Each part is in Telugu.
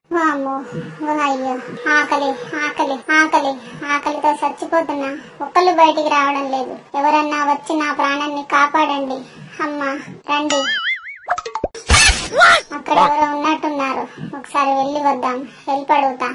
వామ్మో, అయ్యో, ఆకలి ఆకలి ఆకలి ఆకలితో చచ్చిపోతున్నా. ఒక్కళ్ళు బయటికి రావడం లేదు. ఎవరన్నా వచ్చి నా ప్రాణాన్ని కాపాడండి. అమ్మా రండి. అక్కడ ఎవరో ఉన్నట్టున్నారు. ఒకసారి వెళ్ళి వద్దాం. హెల్ప్ అడుగుతా.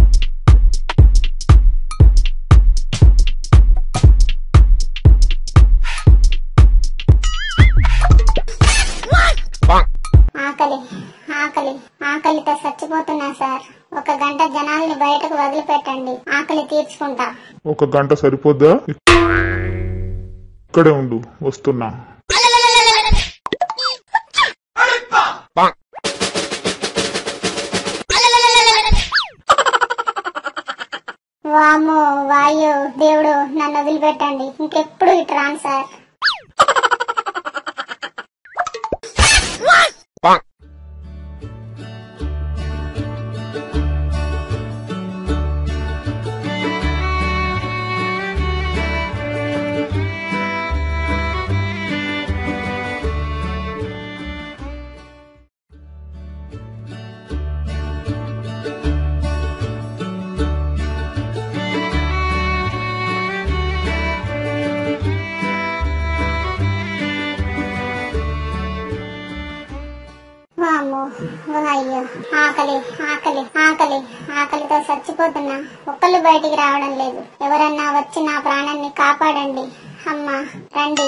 ఆకలి ఆకలి ఆకలితో చచ్చిపోతున్నా సార్. 1 గంట జనాల్ని బయటకు వదిలిపెట్టండి. ఆకలి తీర్చుకుంటా. 1 గంట సరిపోద్దా? ఇక్కడే ఉండు, వస్తున్నా. వామ్మో, వాయు దేవుడు, నన్ను వదిలిపెట్టండి. ఇంకెప్పుడు ఇటు రాను సార్. వామ్మో, అయ్యో, ఆకలి ఆకలి ఆకలి ఆకలితో చచ్చిపోతున్నా. ఒక్కళ్ళు బయటికి రావడం లేదు. ఎవరన్నా వచ్చి నా ప్రాణాన్ని కాపాడండి. అమ్మా రండి.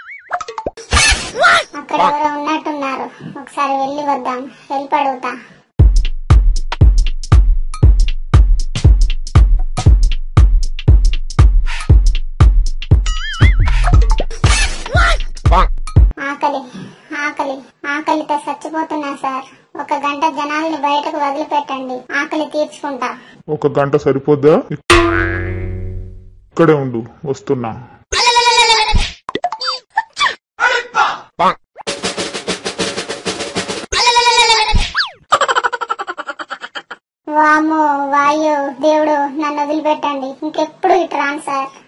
అక్కడ ఎవరో ఉన్నట్టున్నారు. ఒకసారి వెళ్ళి వద్దాం. హెల్ప్ అడుగుతా. ఆకలి ఆకలి ఆకలితో చచ్చిపోతున్నా సార్. 1 గంట జనాల్ని బయటకు వదిలిపెట్టండి. ఆకలి తీర్చుకుంటా. 1 గంట సరిపోద్దా? ఇక్కడే ఉండు, వస్తున్నా. వామ్మో, వాయు దేవుడు, నన్ను వదిలిపెట్టండి. ఇంకెప్పుడు ఇటు రాను సార్.